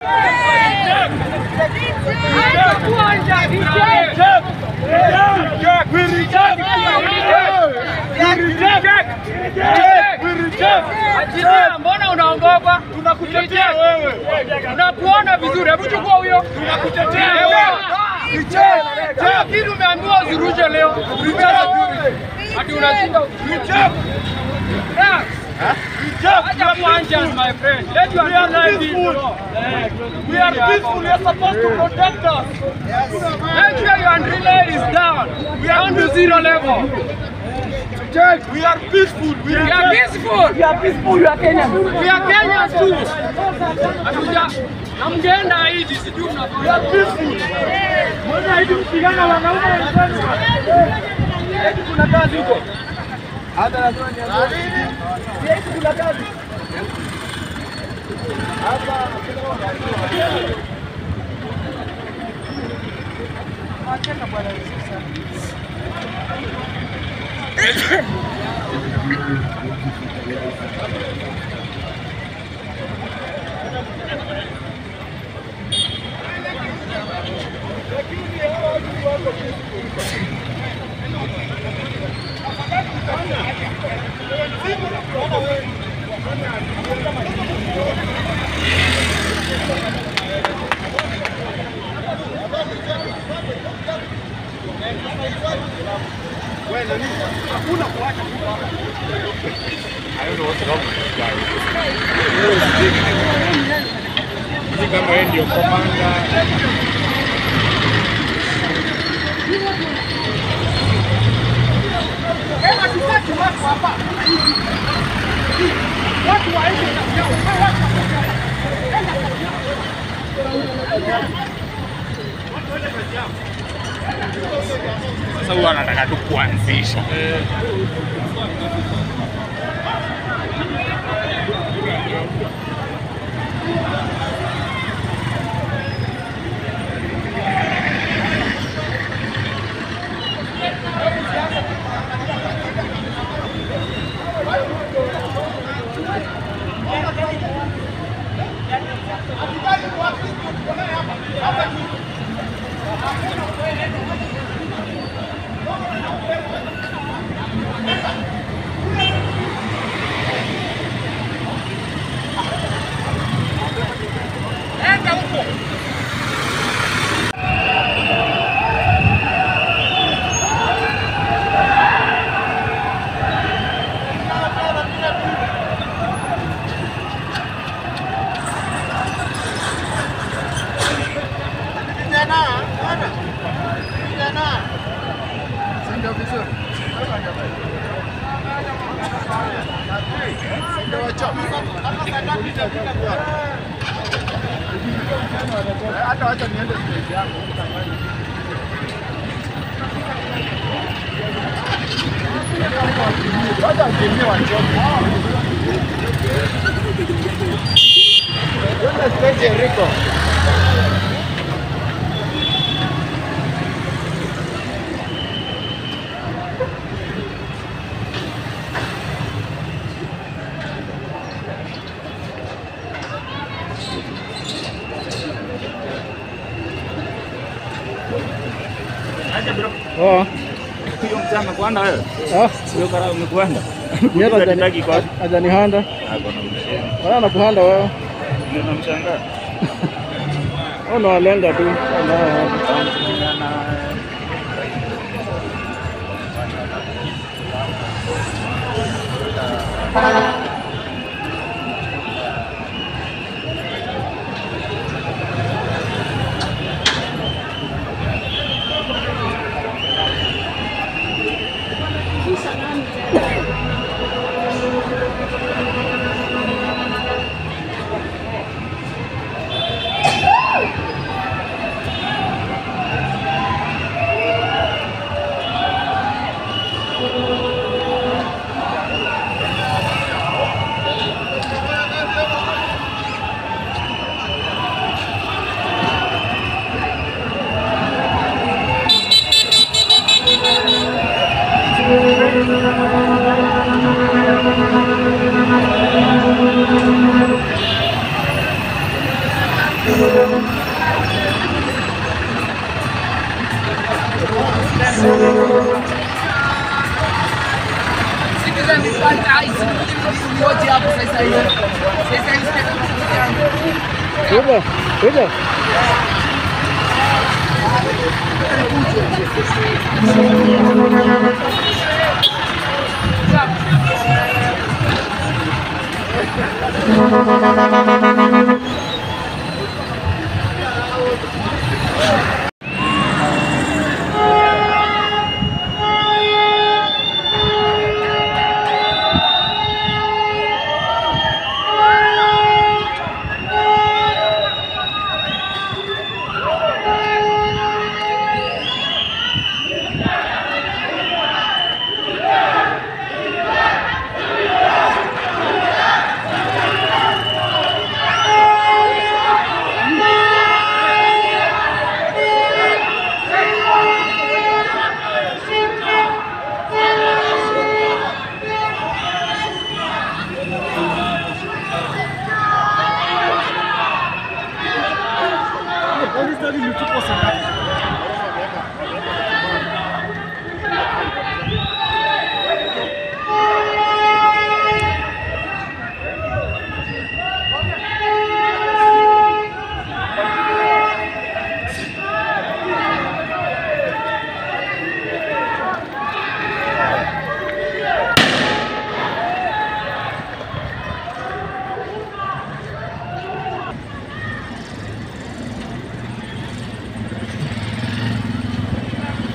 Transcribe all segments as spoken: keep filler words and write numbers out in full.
Mbona unaongopa? Tunakutetea wewe. Unakuona vizuri. Hebu chukua huyo. Tunakutetea wewe. Kitu umeambiwa usirushe leo. Ati unashinda. My friend. Let your life be peaceful. We are peaceful. You are supposed to protect us. Make sure your relay is down. We are on the zero level. We are peaceful. We are, we are peaceful. We are peaceful. We are Kenyans. We are Kenyans too. Namgenda hizi sijui unafanya. We are peaceful. Mbona hivi kupigana wanaume wenzangu? Eti kuna kazi huko. Hata lazima nianze. Eti kuna kazi. Hapa Achana bwana sasa. Hakuna kuacha hapa. I don't know what's wrong with this guy. Ni kama yeye ndio komanda. Ema sitaki watu hapa. Watu waende na watu. Sasa huwa anataka tu kuanzisha. Hata wacha niende stage yangu. Wacha niende wachoke. Wenda stage Rico. Oh. Hiyo mchana kwenda wewe. Ah, Hiyo kara umekwenda. nienda ndani kwa ajani handa. Hakuna msheni. Wala nakuhanda wewe. Ndio namshangaa. Ona walenga tu. Se quiser me pagar, isso não vou odiar vocês aí. Vocês aí esperam pra Cuida, cuida.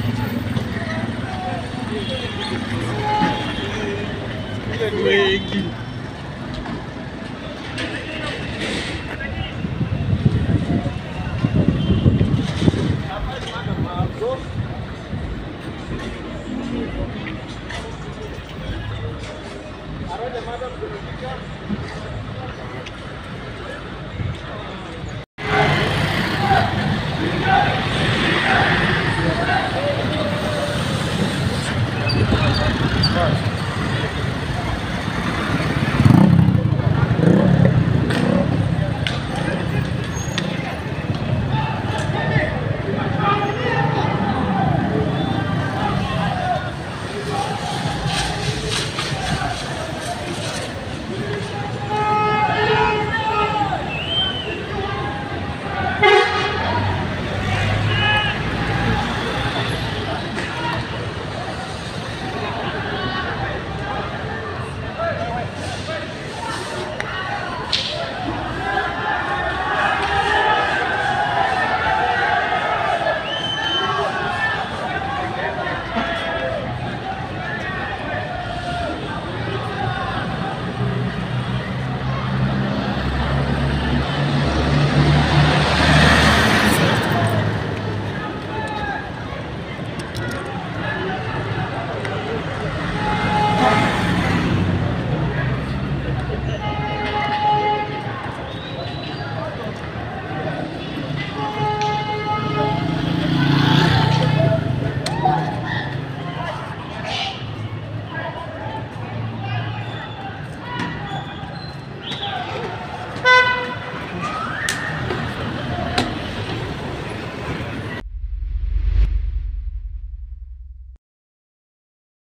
Wengi.